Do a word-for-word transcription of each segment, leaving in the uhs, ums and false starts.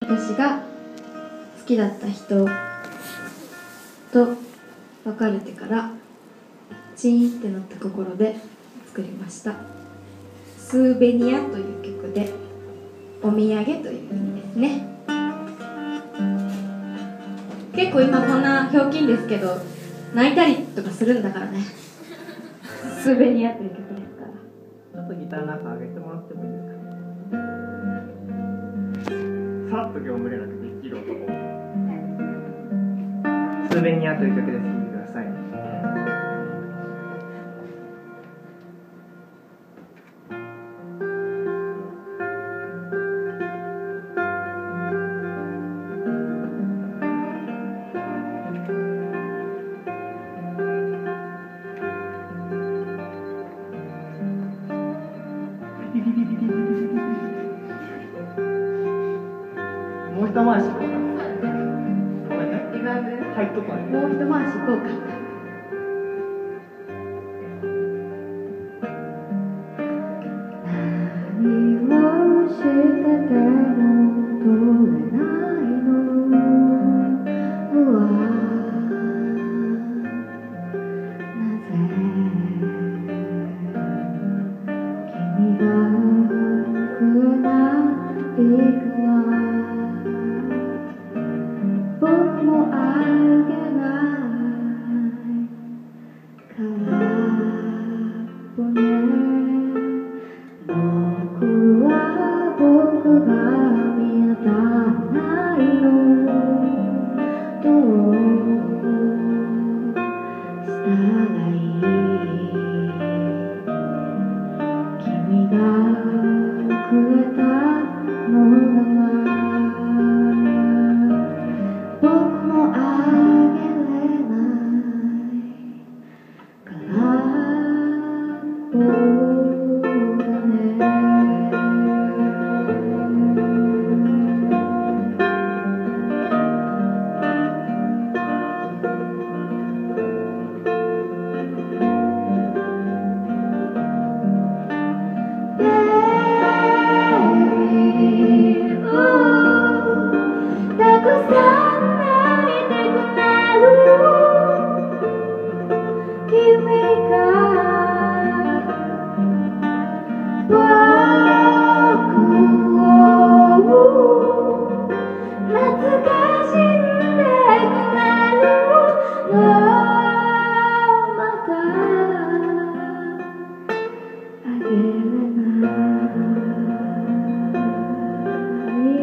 私が好きだった人と別れてからチーンってなった心で作りました。スーベニアという曲でお土産という意味ですね。結構今こんなひょうきんですけど泣いたりとかするんだからね。スーベニアという曲ですから。 ちょっとギターなんか上げてもらってもいいですか。さっと業務連絡できる男。スーベニアという曲です。聴いてください。もう一回し行こうか。入っとこう。 もう一回し行こうか。何をしてても取れないの。うわなぜ君がくれないか僕もあげないからね。僕は僕が見当たらないの。どうしたらいい。君がくれたのなら僕もあげれないからそうだね。たくさん泣いてくなる君が僕を懐かしんでくなるの。またあげれない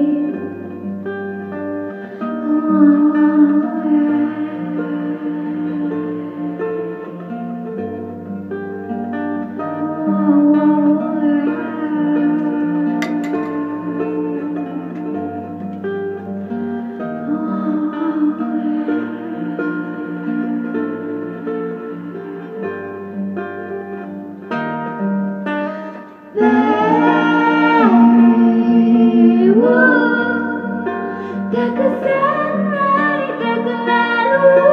たくさんなりたくなる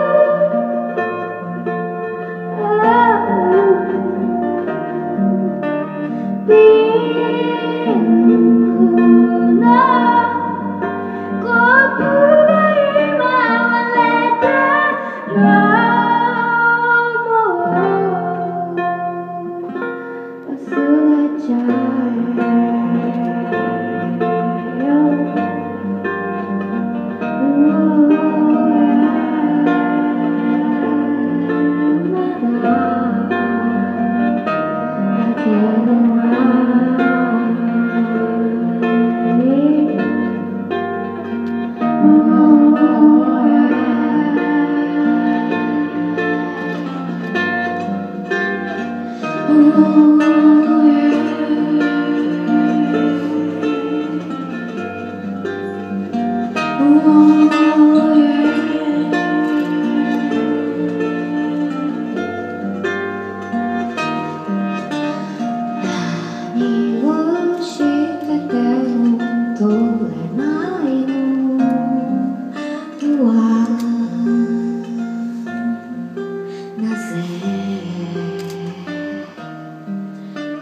ピンクのコップが今割れたのも忘れちゃえよ。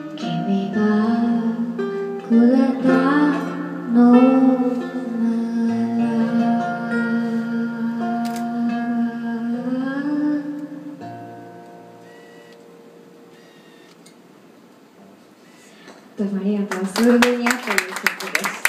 くれたのとてもありがとう。スーベニアという曲です。